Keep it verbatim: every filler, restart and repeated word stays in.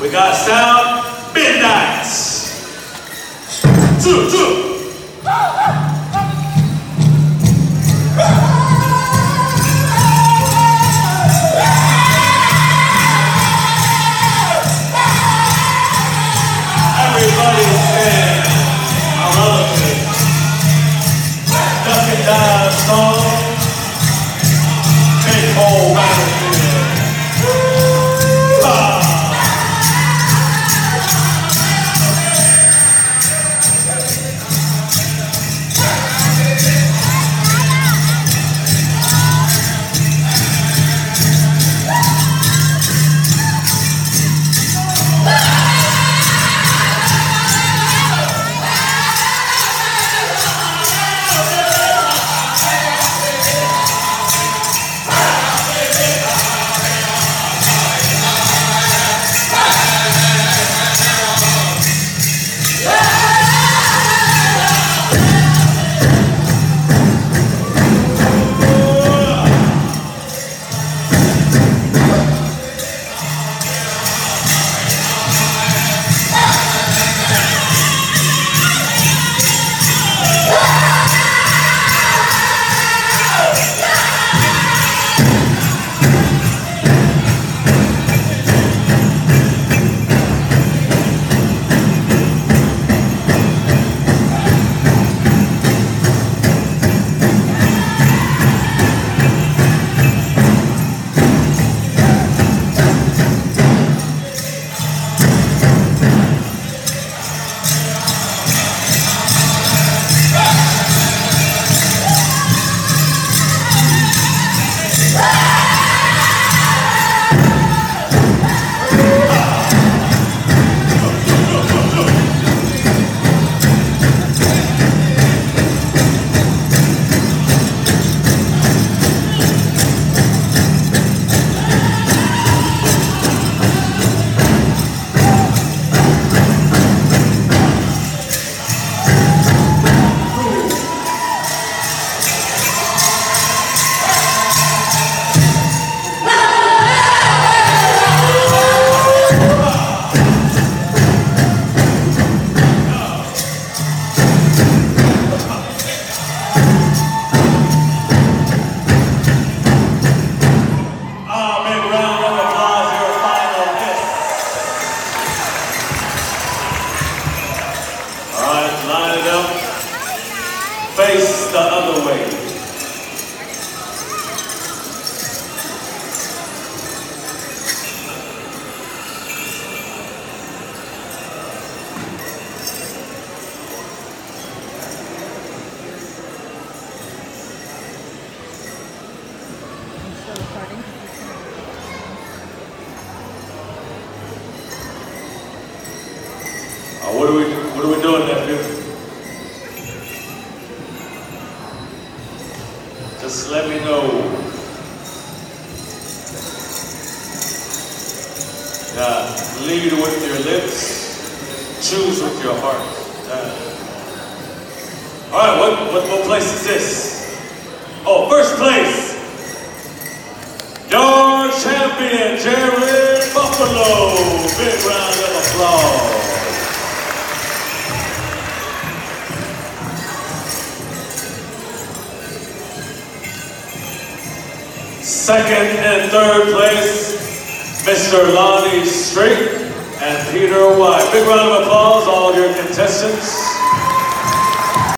We got sound midnight. Two, two. Everybody sing our relative. Duck and dive song. Big whole battlefield. Ah. Face the other way. Uh, what are we what are we doing, nephew? Just let me know. Yeah, lead with your lips, choose with your heart. Yeah. All right, what, what what place is this? Oh, first place. Your champion, Jared Buffalo. Big round of applause. Second and third place, Mister Lonnie Straight and Peter White. Big round of applause, all your contestants.